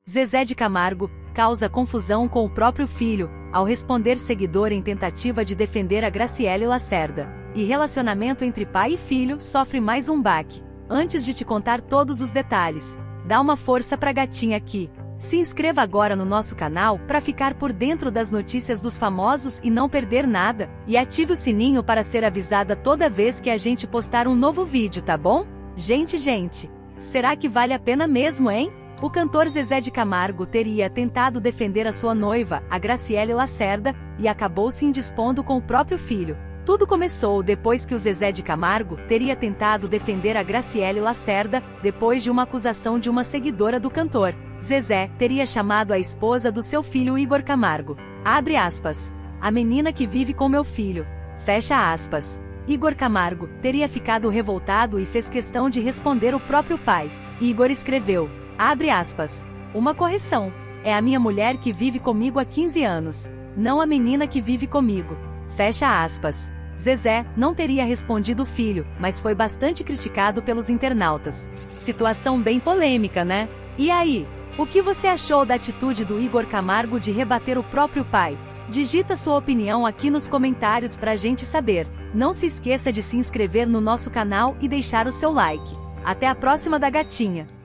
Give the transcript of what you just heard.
Zezé de Camargo causa confusão com o próprio filho, ao responder seguidor em tentativa de defender a Graciele Lacerda. E relacionamento entre pai e filho sofre mais um baque. Antes de te contar todos os detalhes, dá uma força pra gatinha aqui. Se inscreva agora no nosso canal para ficar por dentro das notícias dos famosos e não perder nada. E ative o sininho para ser avisada toda vez que a gente postar um novo vídeo, tá bom? Gente, será que vale a pena mesmo, hein? O cantor Zezé de Camargo teria tentado defender a sua noiva, a Graciele Lacerda, e acabou se indispondo com o próprio filho. Tudo começou depois que o Zezé de Camargo teria tentado defender a Graciele Lacerda, depois de uma acusação de uma seguidora do cantor. Zezé teria chamado a esposa do seu filho Igor Camargo. Abre aspas. A menina que vive com meu filho. Fecha aspas. Igor Camargo teria ficado revoltado e fez questão de responder o próprio pai. Igor escreveu. Abre aspas. Uma correção. É a minha mulher que vive comigo há 15 anos. Não a menina que vive comigo. Fecha aspas. Zezé não teria respondido o filho, mas foi bastante criticado pelos internautas. Situação bem polêmica, né? E aí? O que você achou da atitude do Igor Camargo de rebater o próprio pai? Digita sua opinião aqui nos comentários pra gente saber. Não se esqueça de se inscrever no nosso canal e deixar o seu like. Até a próxima da gatinha!